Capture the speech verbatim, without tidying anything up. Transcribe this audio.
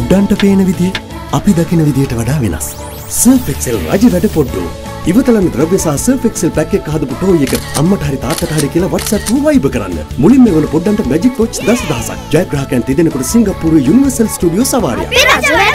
පොඩ්ඩන්ට පේන විදිය අපි දකින විදියට වඩා වෙනස්. Surf Excel රජ වැඩ පොඩ්ඩු. ඉවතලන ද්‍රව්‍ය සහ Surf Excel පැක් එක හදපු ටෝයි එක අම්මට හරි තාත්තට හරි කියලා WhatsApp වල වයිබ් කරන්න. මුලින්ම එවන පොඩ්ඩන්ට මැජික් වොච් දසදහසක්. ජයග්‍රාහකයන් තිදෙනෙකුට සිංගප්පූරු යුනිවර්සල් ස්ටුඩියෝ සවාරියක්.